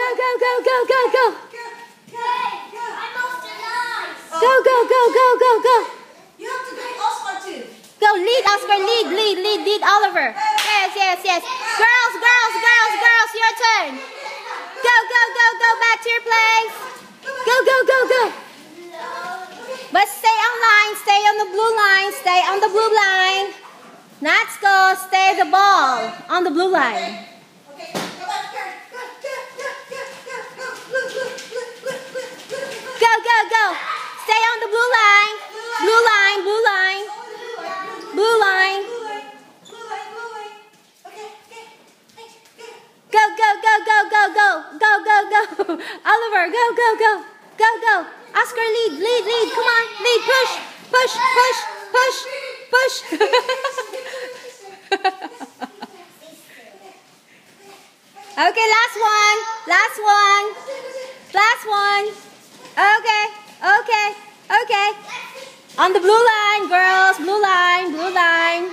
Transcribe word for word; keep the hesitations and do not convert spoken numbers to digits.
go, go, go, go, go, go. Go, go, go, go, go, go. You have to take Oscar too. Go, lead, Oscar, lead, lead, lead, lead, Oliver. Yes, yes, yes. Girls, girls, girls, girls, your turn. Go, go, go, go back to your place. Go, go, go, go. But stay on line, stay on the blue line, stay on the blue line. Let's go, stay the ball on the blue line. Okay, go back here. Go, go, go, go, go, go. Blue, blue, blue, blue, blue, blue. Go, go, go. Stay on the blue line. Blue line, blue line. Blue line. Go, go, go, go, go, go. Go, go, go. Oliver, go, go, go. Go, go. Oscar, lead, lead, lead. Come on, lead. Push, push, push, push, push. Okay, last one. Last one. Last one. Okay, okay, okay. On the blue line, girls. Blue line, blue line.